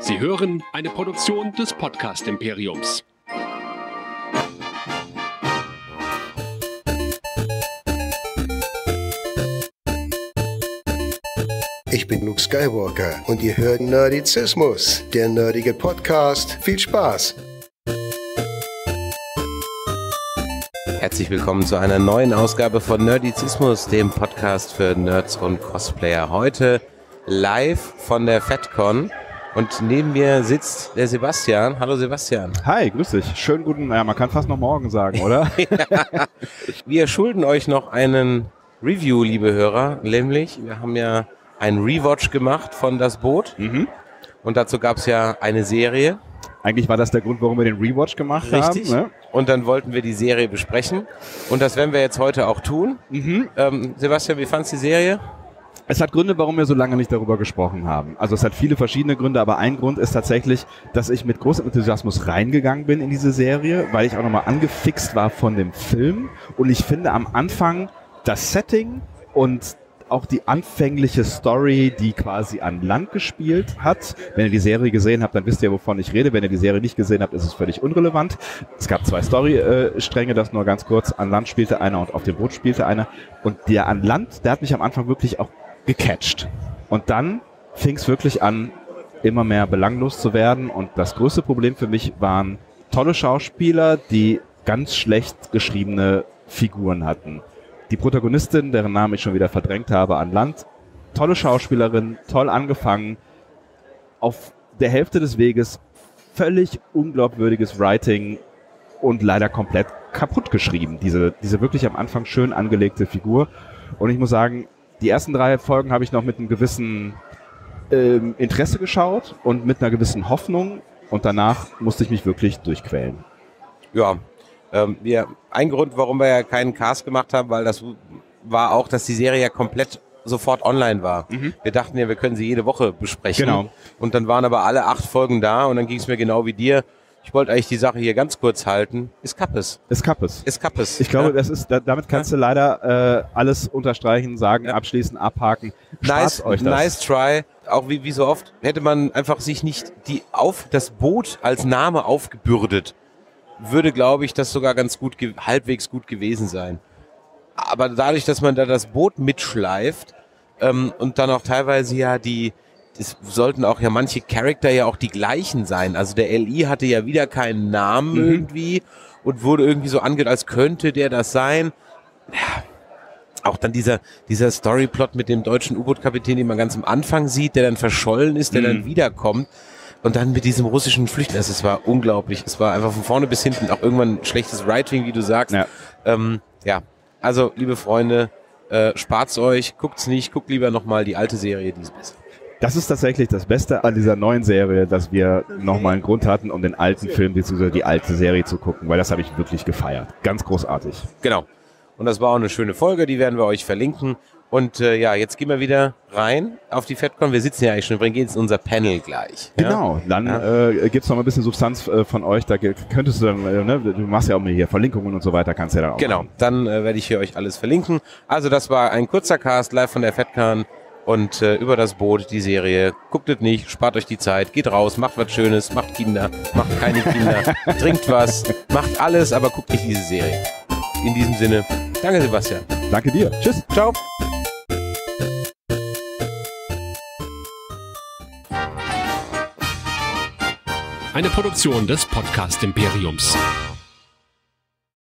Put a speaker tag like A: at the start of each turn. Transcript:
A: Sie hören eine Produktion des Podcast Imperiums.
B: Ich bin Luke Skywalker und ihr hört Nerdizismus, der nerdige Podcast. Viel Spaß!
C: Herzlich willkommen zu einer neuen Ausgabe von Nerdizismus, dem Podcast für Nerds und Cosplayer. Heute live von der FatCon und neben mir sitzt der Sebastian. Hallo Sebastian.
D: Hi, grüß dich. Schönen guten, man kann fast noch morgen sagen, oder?
C: Ja. Wir schulden euch noch einen Review, liebe Hörer, nämlich wir haben ja einen Rewatch gemacht von Das Boot und dazu gab es ja eine Serie.
D: Eigentlich war das der Grund, warum wir den Rewatch gemacht
C: Richtig.
D: haben. Ne?
C: Und dann wollten wir die Serie besprechen und das werden wir jetzt heute auch tun. Sebastian, wie fandst du die Serie?
D: Es hat Gründe, warum wir so lange nicht darüber gesprochen haben. Also es hat viele verschiedene Gründe, aber ein Grund ist tatsächlich, dass ich mit großem Enthusiasmus reingegangen bin in diese Serie, weil ich auch nochmal angefixt war von dem Film. Und ich finde am Anfang das Setting und auch die anfängliche Story, die quasi an Land gespielt hat. Wenn ihr die Serie gesehen habt, dann wisst ihr, wovon ich rede. Wenn ihr die Serie nicht gesehen habt, ist es völlig unrelevant. Es gab zwei Story-Stränge, das nur ganz kurz. An Land spielte einer und auf dem Boot spielte einer. Und der an Land, der hat mich am Anfang wirklich auch gecatcht. Und dann fing es wirklich an, immer mehr belanglos zu werden. Und das größte Problem für mich waren tolle Schauspieler, die ganz schlecht geschriebene Figuren hatten. Die Protagonistin, deren Namen ich schon wieder verdrängt habe, an Land, tolle Schauspielerin, toll angefangen, auf der Hälfte des Weges völlig unglaubwürdiges Writing und leider komplett kaputt geschrieben. Diese wirklich am Anfang schön angelegte Figur. Und ich muss sagen, die ersten 3 Folgen habe ich noch mit einem gewissen Interesse geschaut und mit einer gewissen Hoffnung und danach musste ich mich wirklich durchquälen.
C: Ja, ein Grund, warum wir ja keinen Cast gemacht haben, weil das war auch, dass die Serie ja komplett sofort online war. Wir dachten ja, wir können sie jede Woche besprechen. Genau. Und dann waren aber alle 8 Folgen da und dann ging es mir genau wie dir. Ich wollte eigentlich die Sache hier ganz kurz halten. Ist Kappes. Ich glaube, das ist, damit kannst du leider alles unterstreichen, sagen, abschließen, abhaken. Nice try. Auch wie so oft hätte man einfach sich nicht das Boot als Name aufgebürdet. Würde, glaube ich, das sogar ganz gut, halbwegs gut gewesen sein. Aber dadurch, dass man da das Boot mitschleift und dann auch teilweise ja es sollten auch ja manche Charakter ja auch die gleichen sein. Also der LI hatte ja wieder keinen Namen irgendwie und wurde irgendwie so angehört, als könnte der das sein. Ja. Auch dann dieser Storyplot mit dem deutschen U-Boot-Kapitän, den man ganz am Anfang sieht, der dann verschollen ist, der dann wiederkommt. Und dann mit diesem russischen Flüchtling, es war unglaublich. Es war einfach von vorne bis hinten auch irgendwann schlechtes Writing, wie du sagst. Ja. Also, liebe Freunde, spart's euch, guckt's nicht, guckt lieber nochmal die alte Serie, die ist besser.
D: Das ist tatsächlich das Beste an dieser neuen Serie, dass wir nochmal einen Grund hatten, um den alten Film bzw. die alte Serie zu gucken, weil das habe ich wirklich gefeiert. Ganz großartig.
C: Genau. Und das war auch eine schöne Folge, die werden wir euch verlinken. Und jetzt gehen wir wieder rein auf die FatCon. Wir sitzen ja eigentlich schon, wir gehen jetzt in unser Panel gleich.
D: Genau, dann gibt's noch mal ein bisschen Substanz von euch. Da könntest du dann, du machst ja auch mal hier Verlinkungen und so weiter, kannst du ja dann auch machen.
C: Dann werde ich hier euch alles verlinken. Also das war ein kurzer Cast live von der FatCon und über das Boot, die Serie. Guckt es nicht, spart euch die Zeit, geht raus, macht was Schönes, macht Kinder, macht keine Kinder, trinkt was, macht alles, aber guckt nicht diese Serie. In diesem Sinne, danke Sebastian.
D: Danke dir. Tschüss.
C: Ciao.
A: Eine Produktion des Podcast Imperiums.